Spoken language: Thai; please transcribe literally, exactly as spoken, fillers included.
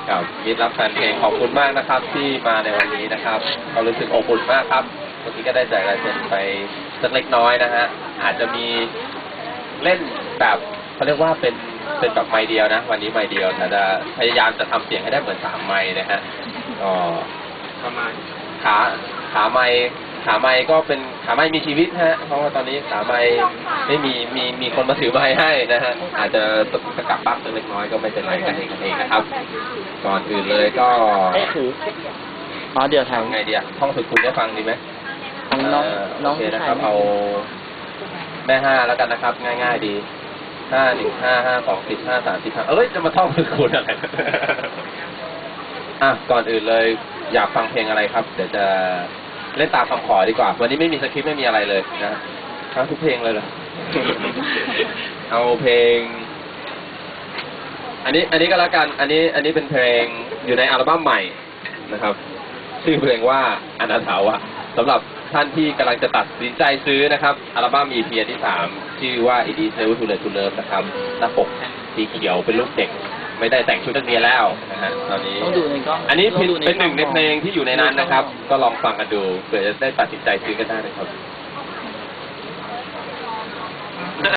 กับมิตรรักแฟนเพลงขอบคุณมากนะครับที่มาในวันนี้นะครับเรารู้สึกอบอุ่นมากครับเมื่อกี้ก็ได้แจกลายเซ็นไปสักเล็กน้อยนะฮะอาจจะมีเล่นแบบเขาเรียกว่าเป็นเป็นแบบไมค์เดียวนะวันนี้ไมค์เดียวแต่จะพยายามจะทำเสียงให้ได้เหมือนสามไมค์นะฮะก็ประมาณขาขาไมค์ขาไมค์ก็เป็นขาไมค์มีชีวิตฮะเพราะว่าตอนนี้ขาไมค์ไม่มีมีมีคนมาถือไมค์ให้นะฮะอาจจะตกตะกับบ้างเล็กน้อยก็ไม่เป็นไรกันเองกันเองนะครับก่อนอื่นเลยก็เอ๊ะถืออ๋อเดี๋ยวทางไงดีอะท่องสุดคุณได้ฟังดีไหมน้องน้องโอเคนะครับเอาแม่ห้าแล้วกันนะครับง่ายๆดีห้าหนึ่งห้าห้าสองสิบห้าสามสิบห้าเอ้ยจะมาท่องสุดคุณอะไรอ่ะก่อนอื่นเลยอยากฟังเพลงอะไรครับเดี๋ยวจะเล่นตามคำขอดีกว่าวันนี้ไม่มีสคริปต์ไม่มีอะไรเลยนะทั้งทุกเพลงเลยเหรอ เอาเพลงอันนี้อันนี้ก็แล้วกันอันนี้อันนี้เป็นเพลงอยู่ในอัลบั้มใหม่นะครับชื่อเพลงว่าอนาถาวะสำหรับท่านที่กำลังจะตัดสินใจซื้อนะครับอัลบั้ม อี พี ที่สามชื่อว่า It Is Never Too Late to Love นะครับหน้าปกสีเขียวเป็นรูปเด็กไม่ได้แต่งชุดนักเรียนแล้วนะฮะตอนนี้อันนี้เป็นหนึ่งในเพลงที่อยู่ในนั้นนะครับก็ลองฟังกันดูเผื่อจะได้ตัดสินใจซื้อกันได้นะครับ